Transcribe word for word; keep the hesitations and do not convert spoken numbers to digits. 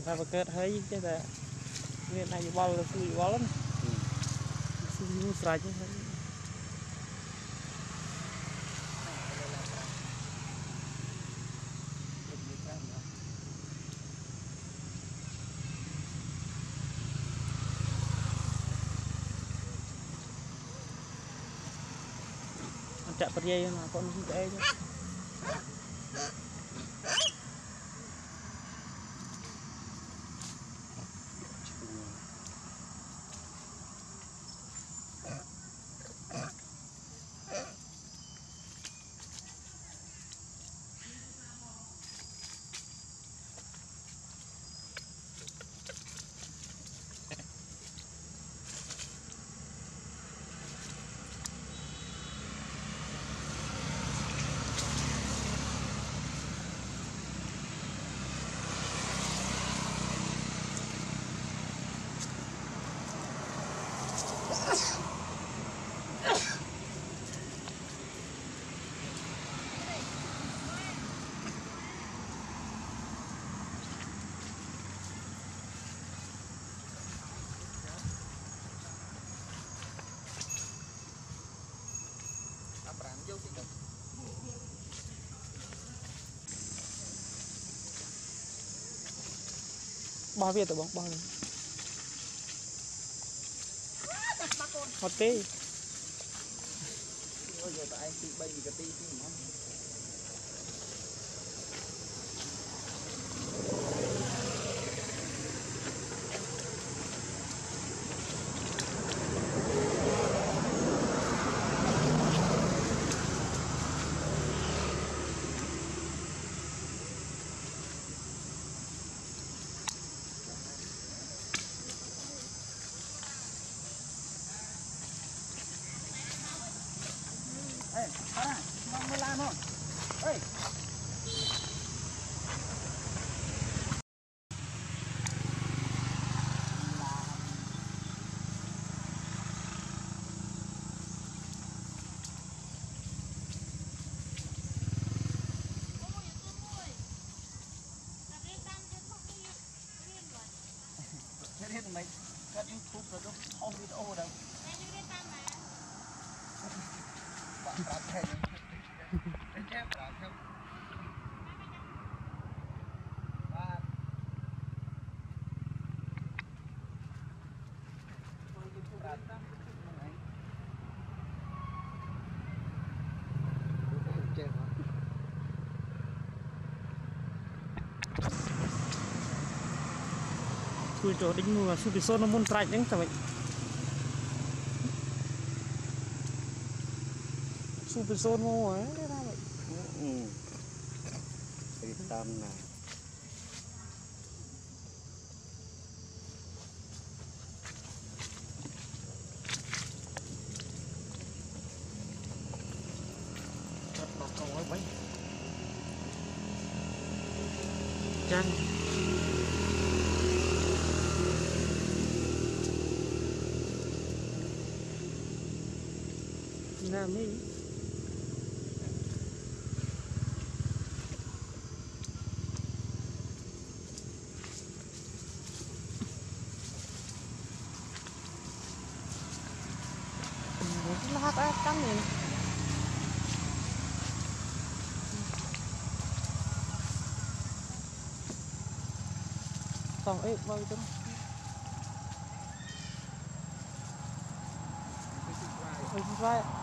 ta phải kết hơi chứ ta nghe này bao là cùi quá lắm xin sạch chứ chặt bật dây mà con không dễ chứ bao việc rồi bóng bao này hot tê giờ tại chị bay cái tí thì nó ê para mong mới làm không ê thế hết mày cắt YouTube rồi nó không video đâu bạn bạn thấy cái chép bạn không bạn cùi chỗ đính mùa su bị xôn nó muốn trạch đấy sao vậy su bị xôn mùa ấy ra vậy ừ cái tâm này lọt cầu ấy mấy chăn làm đi lát á cắn này còn ấy bao nhiêu Ôi,